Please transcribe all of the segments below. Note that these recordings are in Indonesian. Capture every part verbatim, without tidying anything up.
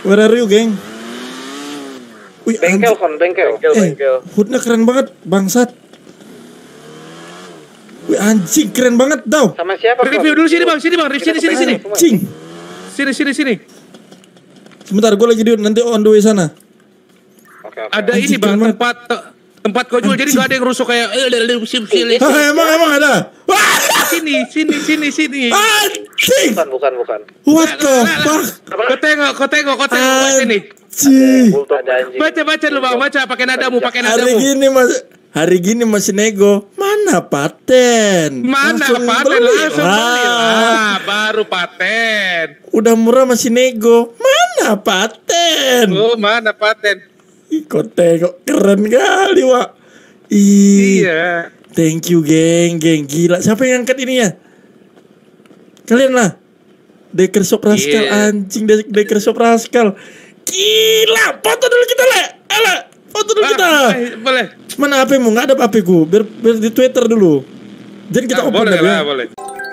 Where are you, geng? Wih, bengkel kon, bengkel. Bengkel, eh, bengkel. hoodnya keren banget, bangsat. Wih, anjing keren banget, Daw. Sama siapa? Review dulu sini bang, sini bang, review sini sini sini. Anjing. Sini sini sini. Sebentar, gue lagi di nanti on the way sana. Oke, oke. Ada Anjing, ini bang, keren tempat tempat kau jual, jadi gak ada yang rusuk kayak eh Ah, emang emang ada. Wah, sini sini sini sini. anjing. Bukan, bukan, bukan. What the fuck? Kau tengok, kau tengok, kau tengok sini. Anjing. Ada anjing. Baca baca lu bang, baca pakai nadamu, pakai Hari nadamu. gini mas, hari gini masih nego. Mana paten? Mana Langsung paten beli. langsung beli Ah, lah, baru paten. udah murah masih nego. Mana paten? Oh mana paten? Ih, kok tengok keren kali, Wak. Ih, Iya. thank you, geng, geng. Gila, siapa yang angkat ini ya? Kalian lah. Deker Shop Rascal, Iya. anjing. De Deker Shop Rascal. Gila, foto dulu kita, Le. Ele, foto dulu kita. Ah, boleh. Mana H P-mu? Nggak ada H P-ku. Biar, biar di Twitter dulu. Jadi kita Ah, open boleh dulu ya. lah, boleh.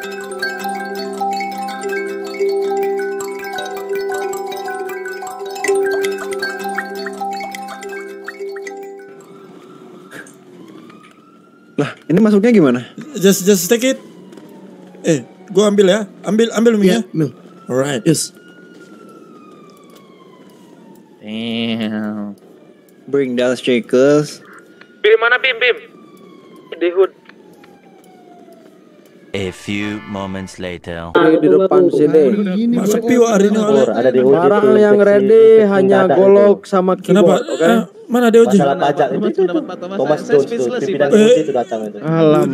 Lah, ini masuknya gimana? Just just take it. Eh, gua ambil ya. Ambil ambil mic-nya. Mil. Alright. Yes. Damn. Bring down shakers. Bim mana Bim Bim? Di hood. A few moments later. Di depan sini. Mas sepi Wak, hari ini Wak. Ada di barang yang ready hanya golok sama Kenapa? keyboard, oke? Eh, mana ada Oji? Masalah pajak itu, itu, itu. Thomas Jones itu, pimpinan Eh. Oji itu datang itu.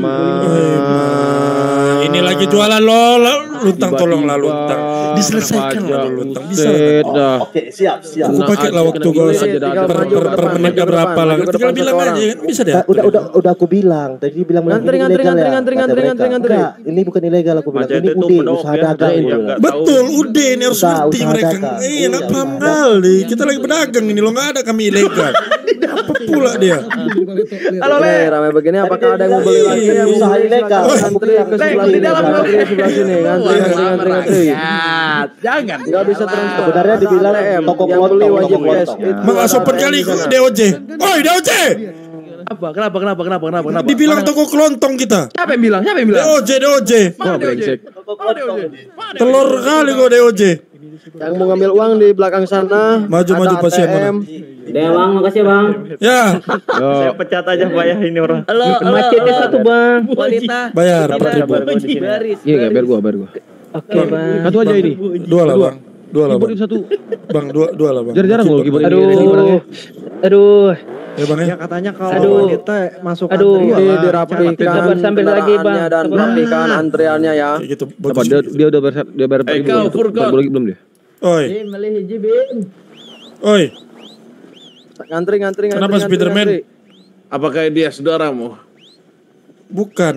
Alamak. Ini lagi jualan lo, lo- luntang tolong lah luntang. Diselesaikan lah dulu luntang. Bisa lah. Oh, oke, siap, siap. Aku pakai lah waktu gue Tinggal per, maju per, ke per depan, menitnya maju ke berapa depan, lah. maju ke Tinggal depan bilang satu aja orang. kan bisa deh. Udah, udah, udah, udah aku bilang. Tadi dia bilang Ngantri, ini ngantri, ilegal ngantri, ya, ngantri, kata ngantri, mereka. ngantri, ngantri. Enggak, ini bukan ilegal aku bilang. Ini udah usaha dagang. aku bilang. Betul, udah ini harus Udah, ngerti usaha mereka. dagang. Eh, nggak Iya, paham iya. kali. Kita lagi berdagang ini lo nggak ada kami ilegal. Apa pula dia? Halo, Le. Ramai begini, apakah ada yang mau beli lagi? Yang Usaha mau ilegal. Ngantri ke sebelah sini. Ngantri ke sebelah sini. Ngantri, ngantri, ngantri, ngantri. Jangan. Nggak bisa transport. Sebenarnya dibilang toko toko yang beli kelontong, wajib toko cash. kelontong. Itu Mang asopan ada kali di sana. D O J. Oi, D O J. Apa? Kenapa? Kenapa? Kenapa? Kenapa? Kenapa? Dibilang toko kelontong kita. Siapa yang bilang? Siapa yang D bilang? O J, D O J. Mana D O J? Telur kali kok D O J. Yang mau ngambil uang di belakang sana. Maju, ada maju, pasien A T M. Deh bang, makasih bang. Ya, Saya pecat aja pak ya ini orang. Halo, Macetnya satu bang. Wanita. bayar empat ribu. Baris. Iya, biar gua, biar gua. Oke bang. Satu aja ini. Dua lah bang. Dua lah Keyboard bang. itu satu. Bang, dua dua lah bang. Jarang-jarang loh keyboard ini. Aduh. Aduh. Ya bang ya. Ya katanya kalau Aduh. wanita masuk Aduh. antri dirapikan Sabar, sambil lagi, Bang. kendaraannya dan Sabar. rapikan antriannya ya. Kayak gitu. Apa Bagus. dia dia udah bayar dia bayar Eh, empat ribu. kau, Empat Furkon. ribu lagi belum dia? Oi, Malih hiji bin. oi. Ngantri, ngantri, ngantri. Kenapa ngantri, Spiderman? ngantri. Apakah dia saudaramu? Bukan.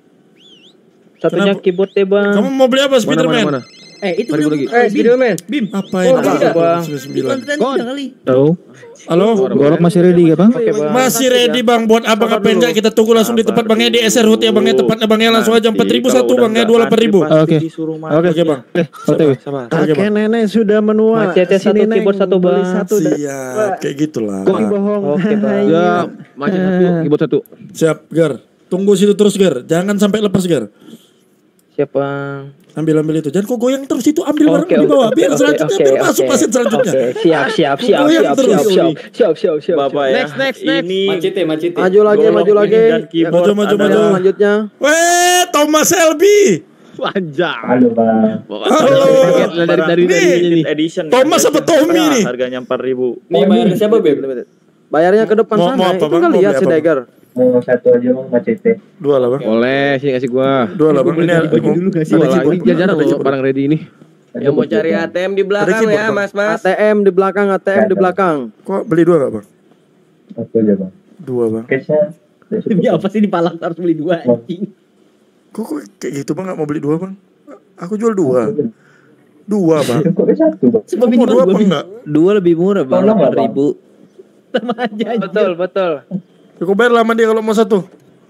Satunya Kenapa? keyboard deh bang. Kamu mau beli apa Mana mana Spiderman? mana? Eh itu Seribu lagi. Eh Spiderman. Bim. Apa ini? Oh, tidak, Bang. sembilan. Tahu? Halo? Golok masih ready ya, Bang? Oke bang. Masih ready bang buat abang apa enggak kita tunggu langsung di tempat bang di S R Hut ya bang ya tepatnya bang ya langsung aja empat ribu satu bang ya dua delapan ribu. Oke. Oke oke bang. Eh, O T W. Kakek nenek sudah menua. Macetnya satu, Sini, Neng, keyboard satu, beli Bang. satu dah. Siap kayak gitulah. Kok bohong? Oke, Bang. Ya, macet satu, keyboard satu. Siap Gar. Tunggu situ terus Gar. Jangan sampai lepas Gar. Siap bang. Ambil ambil itu. Jangan kok goyang terus itu ambil barang Oke, di bawah. oke, Biar oke, selanjutnya oke, biar masuk oke. pasien selanjutnya. Oke, siap siap siap Goyang siap terus. siap siap siap siap siap. Bapak ya. Next, next, next. Ini macete, macete. Maju lagi, maju lagi. Dan keyboard Maju, maju, ada- maju. Yang selanjutnya. Weh, Thomas Selby. Panjang. Halo bang. Halo. Dari dari dari ini. Limited edition. Thomas apa Tommy nih? Harganya empat ribu. Nih bayar siapa beb? Bayarnya ke depan Mau- sana. mau apa, Itu Bang? kan Mau lihat beli si apa, Dagger. Mau satu aja bang macete. Dua lah bang. Boleh, sini kasih gua. Dua lah bang. Ini ada Dua lagi. Ini jarang loh barang ready ini. Yang mau cari A T M di belakang keyboard, ya Bang. mas mas. A T M di belakang, A T M di belakang. Kok beli dua gak bang? Satu aja bang. Dua bang. Cashnya. Demi apa sih di Palak harus beli dua anjing? Kok, kok kayak gitu bang gak mau beli dua bang? Aku jual dua. Dua bang. Kok satu bang? Kamu mau dua apa enggak? Dua lebih murah, Bang. Tolong, delapan Bang. ribu. Sama aja. Betul betul. Ya, kok bayar lama dia kalau mau satu?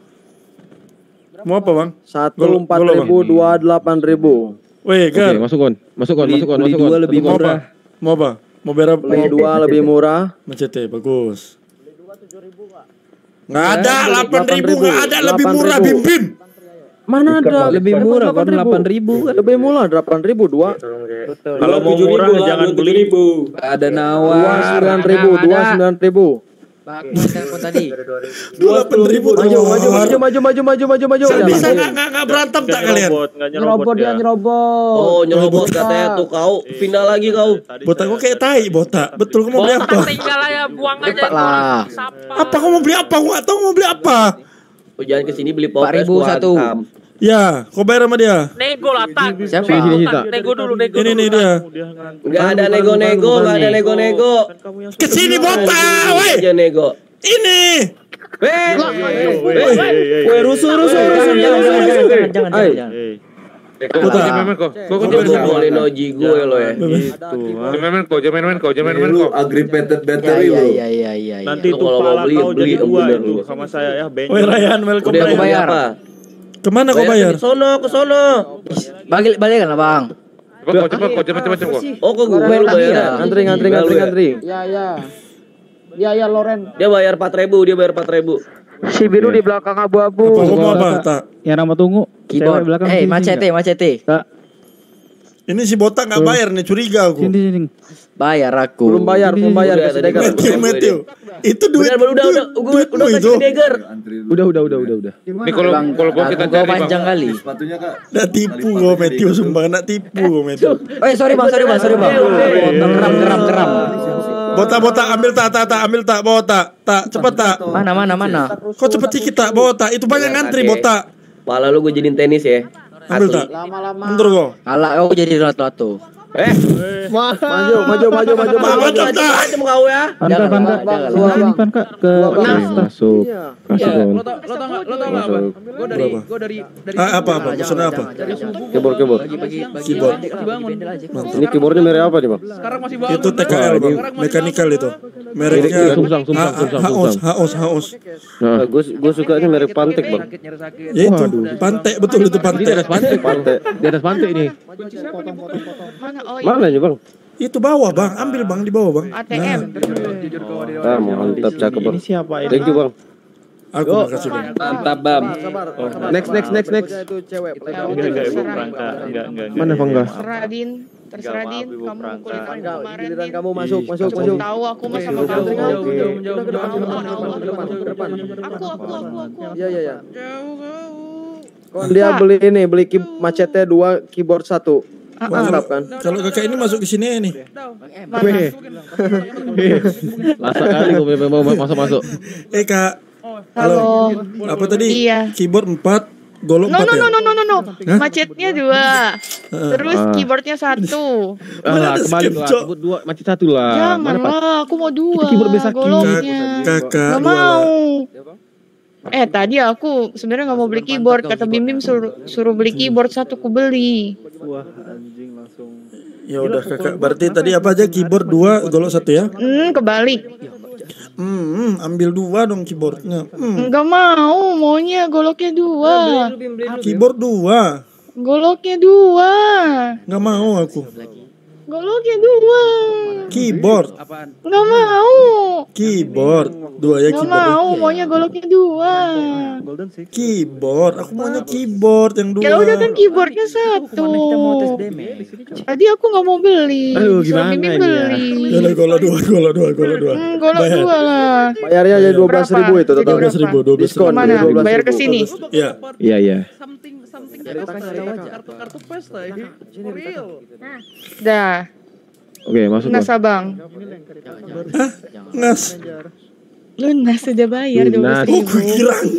Mau apa bang? Satu Gol- empat golo, ribu, Bang. dua delapan ribu. Weh Oke, Gar. masuk kon. Masuk kon, Beli- masuk kon, beli masuk kon. dua lebih Mau apa? murah. Mau apa? Mau berapa? Beli dua lebih murah. Macete bagus. Nggak ada delapan ribu, ribu. nggak ada lebih delapan murah ribu. Bim Bim. Mana ada? Lebih murah kan delapan ribu kan. Lebih murah delapan ribu dua. Kalau mau murah jangan beli. Ada Dua nawar. sembilan ribu, dua sembilan ribu. Telepon tadi. Delapan ribu. Maju, maju, maju, maju, maju, maju, maju, maju. Bisa nggak nggak nggak berantem tak kalian? Nyerobot dia nyerobot. Oh, nyerobot katanya tuh kau. Final lagi kau. Botak kok kayak tai botak. Betul, kamu mau beli apa? Tinggal aja buang aja. Cepat lah. Apa kamu mau beli apa? Aku nggak tahu mau beli apa. Oh, jangan kesini beli Empat popes ribu satu. Ya, kau bayar sama dia. Nego lah tak. Siapa? Sini, sini, tak. Nego dulu, nego. Ini nih dia. Enggak ada nego-nego, enggak ada nego-nego. Kesini botak, woi. Aja nego. Ini. Weh, weh, rusuh, rusuh, rusuh, jangan, jangan, Jangan jangan Ay. jangan. Botak. Kok kok Jangan boleh noji gue lo ya. Jangan kok, jangan main kok, jangan main kok. Aggravated Ya battery ya lu. ya ya ya. Nanti Lu tuh kalau mau pala beli, kau beli jadi yang dua bener itu lu. sama saya ya. Ben. Woi Ryan, welcome Udah aku Ryan. bayar apa? Kemana kau bayar? Ke sono, ke sono. Balik balik kan bang. Cepet kok, cepet kok, cepet cepet kok. Oh, kok gue lu bayar? Antri, antri, antri, antri. Ya ya. Ya ya Loren. Dia bayar empat ribu, dia bayar empat ribu. Si biru di belakang abu-abu. Apa kamu mau apa? Tak. Yang nama tunggu. Keyboard. Eh macete macete. Ini si botak nggak bayar nih, curiga aku. Sini, sini. Bayar aku. Belum bayar, belum bayar. Udah, tadi kan- Matthew, Matthew. Itu duit. Udah, udah, udah, duit- udah, duitmu udah itu. kasih Dagger. Udah, udah, udah, udah, udah. Ini kalau kalau kau kita Aku cari panjang bang. kali. Sepatunya Kak. Nggak tipu kau Matthew, sumpah nggak tipu kau Matthew. Eh sorry bang sorry bang sorry bang. Oh, geram geram geram. Botak botak ambil tak tak tak ambil tak botak tak cepet tak. Mana mana mana. Kau cepet dikit tak botak itu banyak ngantri botak. Pala lu gue jadiin tenis ya. Ambil tak. Bentar kau. Alah kau jadi lato-lato. Eh, maju, maju, maju, maju, maju, Macam tak. macam kau ya. Panka, panka. Sini, sini, panka. Ke masuk. Masuk. Lo tau, lo tau, lo tau apa? Gue dari, gue dari, dari. Ah, apa apa? Maksudnya apa? Keyboard, keyboard. Keyboard. Ini keyboardnya merek apa nih bang? Itu T K L bang, mekanikal itu. Mereknya Sumsang, sumsang, sumsang, Haos, sumsang. Haos, Haos. Gue, gue suka ini merek Pantek bang. Ya itu, pantek betul itu Di atas pantek. pantai. Pantek. Di atas pantai ini. Mana nih bang? Itu bawah bang, ambil bang di bawah bang. A T M. Ah, mantap, cakep bang. Thank you bang. Aku makasih bang. Mantap, Bam. Next, next, next, next. Mana Bangga? Terserah Din, terserah Din. Kamu mukulin aku kemarin. Giliran Din. kamu masuk, masuk, Kamu masuk. tahu aku mah sama Jauh, kamu. jauh, jauh, jauh, Udah jauh, ke depan, jauh, ke depan, jauh, ke depan, jauh, ke depan. jauh, Aku, aku, aku, aku. Iya, iya, iya. Jauh, jauh. Dia beli ini, beli key, macetnya dua, keyboard satu. Mantap kan? Kalau kakak ini masuk ke sini nih. Weh. Lasa kali gue mau masuk-masuk. Eh kak, Halo. apa tadi? Iya. Keyboard empat, golok No, empat no, ya? no, no, no, no, no. Hah? Macetnya dua. Terus Ah. keyboardnya satu. Ah, ada kembali skip, lah. Cok. Keyboard dua, macet satu lah. Jangan Mana Pak? lah, aku mau dua. Itu keyboard besar, goloknya. Kakak, Gak dua lah. mau. Eh tadi aku sebenarnya nggak mau beli keyboard, kata Bim Bim suruh suruh beli keyboard satu, ku beli. Ya udah kakak, berarti tadi apa aja keyboard dua, golok satu ya? Hmm, kebalik. Hmm, ambil dua dong keyboardnya. Hmm, Nggak mau, maunya goloknya dua. keyboard dua, Goloknya dua. nggak mau aku. Goloknya dua. Keyboard, Nggak mau. keyboard, dua ya Nggak keyboard. mau, maunya goloknya dua. Keyboard, aku maunya keyboard yang dua. Ya udah kan keyboardnya satu. Tadi aku nggak mau beli. Aduh, Suruh gimana Bim Bim ini ya? beli. Ya udah golok dua, golok dua, golok dua. Hmm, golok Bayar. dua lah. Bayarnya jadi dua belas ribu itu Jadi total. dua belas ribu, dua belas ribu. Diskon. Mana? dua belas Bayar ke ribu. sini. Ya, Iya, iya. Dah. Oke, masuk Bang. Lunas abang. hah? Ngas. Lunas sudah bayar dua belas Lunas. Oh, ribu. gue girang.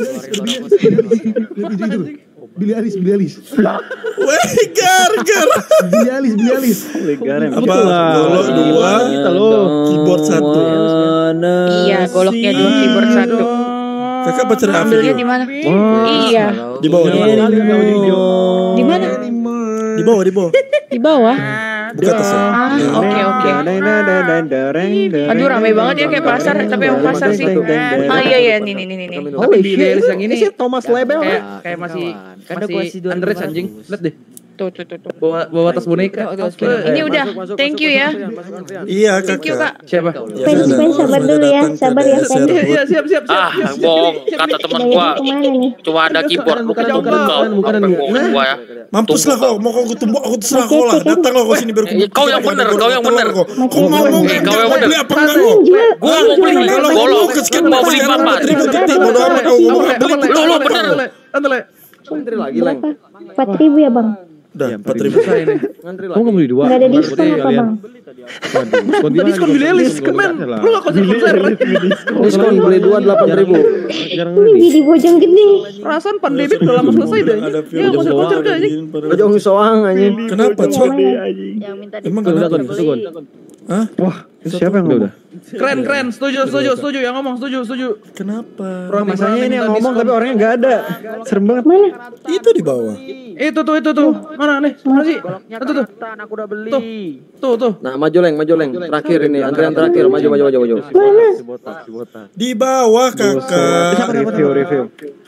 Beli alis, beli alis. Weh, gar, gar. Beli alis, beli alis. Apa? Golok dua, Kita loh. keyboard satu. Iya, goloknya dua, keyboard satu. Kakak pacar Ambilnya di Afif. mana? Iya. Di bawah, di bawah. Di mana? Di bawah, di bawah. Di bawah. Buka atas ya. Ah, oke oke. Aduh ramai banget ya kayak pasar, tapi yang pasar sih. Ah iya iya nih nih nih nih. Holy shit, yang ini Thomas Lebel. Kayak kayak masih masih underage anjing. Lihat deh. Tuh, tuh, tuh, tuh. Bawa bawa tas boneka. Ini udah, thank you ya. Iya Thank you, kakak. Kak. Siapa? Ya, Fans, sudah. fans, sabar Sudah dulu ya. datang ke Sabar ya, D S fans. Airport. Iya, siap siap siap. Ah, bohong. Kata teman gua, Kemana nih? cuma ada keyboard. Lu kan Bukan, bukan, kau. bukan, bukan, Apa yang bukan. bohongin gua ya? Mampus lah kau, mau kau tumbuk aku terserah Oke, kau lah. oke, kan? Datang lah kau sini biar aku. Eh, kau yang bener, kau yang bener. Kau Kau mau mau Eh, kau yang mau bener. beli apa enggak kau? Jual, Gua mau jual beli, berapa? Kalau bolong. mau ke sekian Mau mau beli sekarang berapa? ribu titik bodo amat kau mau beli. Lu lu bener. Santai, Le. Berapa? Empat ribu ya bang? Udah empat ribu. Kamu nggak beli dua? Nggak ada diskon apa bang? Tadi diskon beli Elis, kan men. Lu gak konser konser. Diskon beli dua delapan ribu. Ini di Bojong Gede. Perasaan pandemi udah lama selesai deh. Ada Ya konser konser deh anjing. Bojong soang anjing. Kenapa cok? Emang kenapa? Hah? Wah, itu siapa yang udah? Keren keren, setuju setuju setuju. Yang ngomong setuju setuju. Kenapa? Masalahnya ini yang ngomong tapi orangnya nggak ada. Serem banget. Mana? Itu di bawah. Itu tuh itu tuh. Mana nih? Mana sih? Itu tuh. Aku udah beli. Tuh. Tuh tuh. Nah, maju leng, maju leng. Terakhir ini, antrian terakhir. Maju maju maju maju. Mana? Di bawah kakak. Review, review.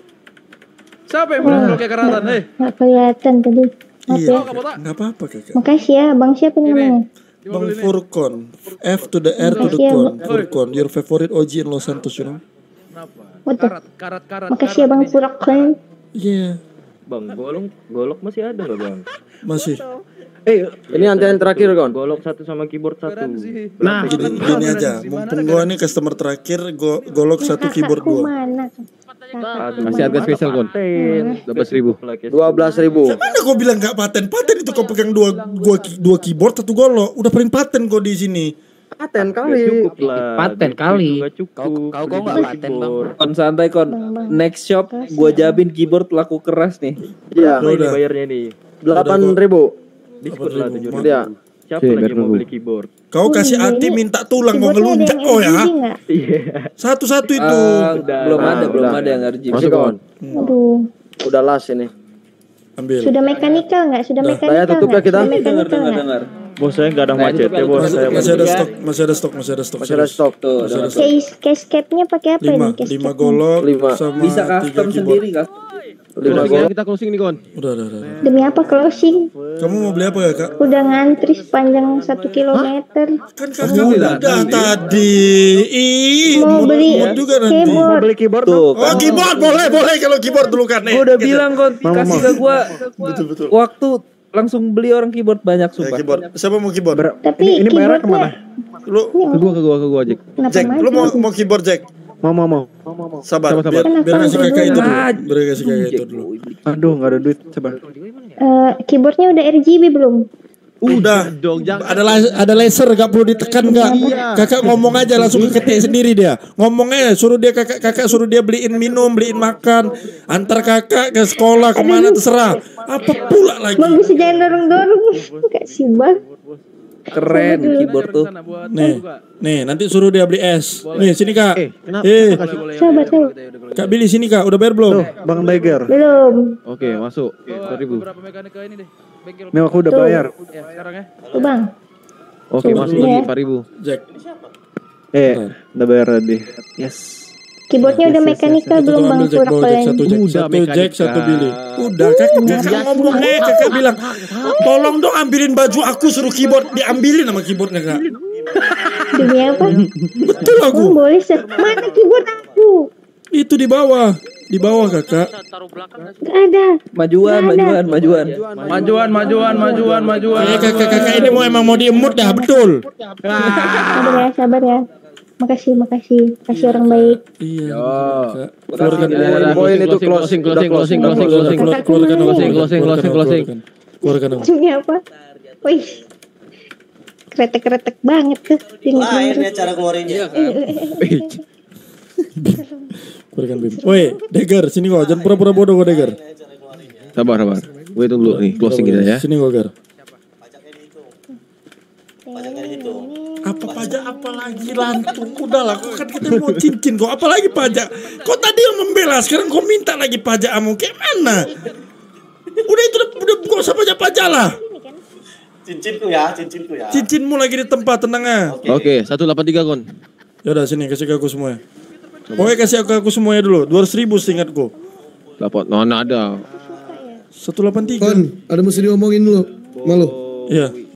Siapa yang bilang kayak keratan? Eh. Nggak kelihatan tadi. Maaf Iya, ya. nggak apa-apa kakak. Makasih ya, bang siapa namanya? Bang Furkon, F to the R to the Makasih ya, con, Furkon, your favorite O G in Los Santos, you know? What the? Karat karat karat. Makasih ya bang Furkon. Iya, Bang, golok golok masih ada nggak bang? masih. Eh, Ini antrian terakhir kon. Golok satu sama keyboard satu. Keren sih. nah, Gini, gini aja, mumpung gua nih customer terakhir, gua golok satu keyboard Kakakku dua. mana? masih harga spesial kon. dua belas ribu. Dua belas ribu. Mana gua bilang nggak paten? Paten itu kau pegang dua, gua dua keyboard satu golok, udah paling paten kau di sini. Paten kali. Cukup lah. Paten kali. Nggak cukup. Kau kau kok nggak paten bang? Kon santai kon. Bang, bang. Next shop gua jamin keyboard laku keras nih. Iya. Ya udah. Bayarnya nih. Delapan ribu. Diskon lah tujuh ribu. Iya. Siapa Oke, lagi biar yang mau nunggu. beli keyboard? Kau kasih hati minta tulang mau Keyboardnya ada ngelunjak yang oh ya. R G B nggak? Satu-satu itu. Belum ada, Nah, belum udah. ada yang R G B. Masih kon. Aduh. Udah las ini. Ambil. Sudah mekanikal nggak? Sudah Dah. mekanikal Saya tutup ya nggak? kita. Sudah mekanikal nggak? Dengar. Bos saya nggak ada macet ya bos. Masih, Saya masih ada stok, masih ada stok, masih ada stok. Masih ada stok tuh. Masih ada stok. Case case cap-nya pakai apa Lima, ini? Case lima cap-nya? golok Lima. sama Bisa tiga custom keyboard. sendiri kan? Lima Closing gol. ya, kita closing nih kon. Udah, udah, udah. Demi apa closing? Kamu mau beli apa ya kak? Udah ngantri sepanjang satu kilometer. Kan kakak udah tadi. Ih, Mau mood- beli mood juga nanti. keyboard. Beli keyboard Tuh. Oh keyboard boleh boleh kalau keyboard dulu kan. Gua udah bilang kon, kasih ke gua Betul betul. waktu langsung beli orang keyboard banyak Ya, sumpah. keyboard. Siapa mau keyboard? Tapi Ini, ini bayarnya keyboardnya kemana? Lu Ke gua, ke gua, ke gua, Jack. kenapa Jack, lu mau maju? mau keyboard Jack? Mau, mau, mau. Sabar, Sabar, sabar. biar biar Kenapa kasih kakak dulu? itu dulu. Biar kasih kakak itu dulu. Aduh, nggak ada duit. Coba. Eh, keyboardnya udah R G B belum? Udah. Dong, jangan. Ada la- ada laser gak perlu ditekan gak? Kakak ngomong aja langsung ketik sendiri dia. Ngomong aja suruh dia kakak kakak suruh dia beliin minum, beliin makan, antar kakak ke sekolah kemana terserah. Apa pula lagi? Bang bisa jangan dorong-dorong. Enggak sih bang. Keren keyboard tuh. Nih, nih nanti suruh dia beli es. Nih sini kak. Eh, kenapa? Eh, Sabar sabar. Kak Billy sini kak. Udah bayar belum? Tuh, Bang Tiger. Belum. Oke, masuk. dua ribu. Berapa mekanika ini deh? Bengkel. Nih aku udah Tuh. bayar. Ya, sekarang ya. Tuh bang. Oke, masuk Iya. lagi empat ribu. Jack. Eh, udah bayar tadi. Yes. Keyboardnya udah mekanikal Satu belum bang? ambil Jack, bawa Jack, Kurang satu Jack, Udah satu Jack, mekanika. satu Billy. Udah kakak kakak ngomong aja kakak bilang, tolong dong ambilin baju aku suruh keyboard diambilin sama keyboardnya kak. Demi apa? Betul aku. Bang boleh se mana keyboard aku? Itu di bawah, di bawah kakak. Gak ada. Majuan, Nggak ada. majuan, majuan. Majuan, majuan, majuan, majuan. Eh kakak kakak ini mau emang mau diemut dah betul. Sabar ya sabar ya. Makasih makasih. Kasih orang baik. Iya. Kakak. Keluarkan Poin poin itu closing, closing, closing, closing, keluarkan, closing, keluarkan, closing, keluarkan, closing, closing, keluarkan, closing. keluarkan. Keluarkan aku. Demi apa? Wih. Kretek-kretek banget tuh. Akhirnya cara keluarinnya. Keluarkan Bim. Woi, Degar, sini kok. Jangan pura-pura bodoh kok Degar. Sabar, sabar. Gue hitung dulu nih, closing kita ya. Sini kok, Gar. Apa pajak apa lagi lantung? Udahlah, kok kan kita mau cincin kok. Apa lagi pajak? Kok tadi yang membela, sekarang kau minta lagi pajak kamu. Kayak mana? Udah itu udah, udah gak usah pajak-pajak lah. Cincinku ya, cincinku ya. Cincinmu lagi di tempat, tenang ah. Oke, seratus delapan puluh tiga kon. Yaudah sini kasih ke aku semuanya. Pokoknya kasih aku, aku semuanya dulu. dua ratus ribu seingatku. Dapat, no, ada. seratus delapan puluh tiga. Kon, ada mesti diomongin dulu. Malu. Iya.